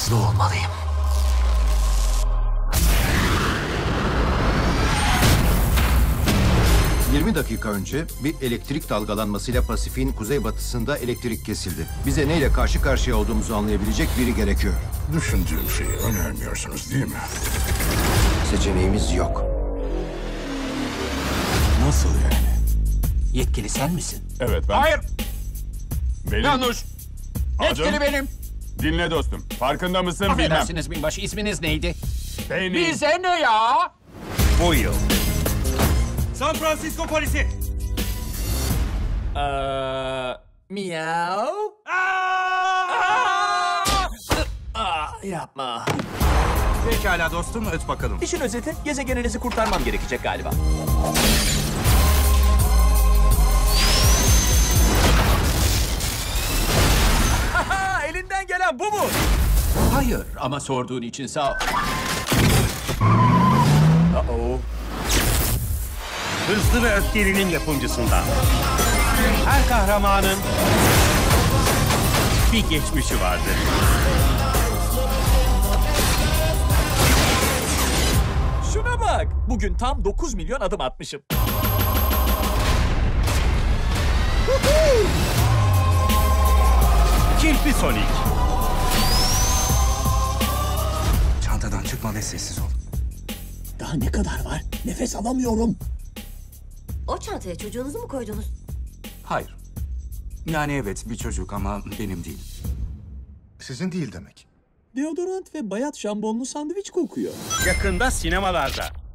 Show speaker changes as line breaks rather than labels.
Hızlı olmalıyım.
...20 dakika önce bir elektrik dalgalanmasıyla Pasifik'in kuzeybatısında elektrik kesildi. Bize neyle karşı karşıya olduğumuzu anlayabilecek biri gerekiyor.
Düşündüğüm şeyi önermiyorsunuz değil mi?
Seçeneğimiz yok.
Nasıl yani?
Yetkili sen misin?
Evet ben.
Hayır,
Benim.
yanlış. Yetkili
Adım.
benim.
Dinle dostum. Farkında mısın bilmem.
Affedersiniz binbaşı, isminiz neydi?
Benim.
Bize ne ya?
Bu yıl. San Francisco polisi.
Miyav? Yapma.
Pekala dostum, öt bakalım.
İşin özeti, gezegeninizi kurtarmam gerekecek galiba. Elinden gelen bu mu?
Hayır ama sorduğun için sağ ol.
Hızlı ve Öfkeli'nin yapımcısından. Her kahramanın bir geçmişi vardır.
Şuna bak, bugün tam 9 milyon adım atmışım.
Kirpi Sonic.
Çantadan çıkma ve sessiz ol.
Daha ne kadar var? Nefes alamıyorum.
O çantaya çocuğunuzu mu koydunuz?
Hayır. Yani evet bir çocuk ama benim değil.
Sizin değil demek.
Deodorant ve bayat şambonlu sandviç kokuyor.
Yakında sinemalarda.